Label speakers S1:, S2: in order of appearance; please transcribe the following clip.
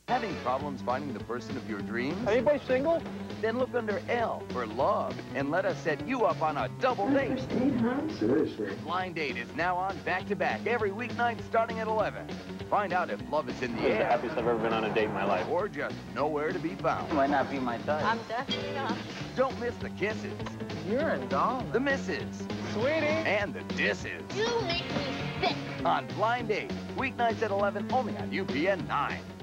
S1: Having problems finding the person of your dreams?
S2: Anybody single?
S1: Then look under L for love and let us set you up on a double date.
S3: Seriously.
S1: Blind Date is now on back-to-back every weeknight starting at 11. Find out if love is in the air.
S2: The happiest I've ever been on a date in my life.
S1: Or just nowhere to be found.
S4: Might not be my type.
S5: I'm definitely not.
S1: Don't miss the kisses,
S4: You're a doll.
S1: the misses,
S2: Sweetie!
S1: and the disses
S5: You make me sick.
S1: on Blind Date. Weeknights at 11 only on UPN 9.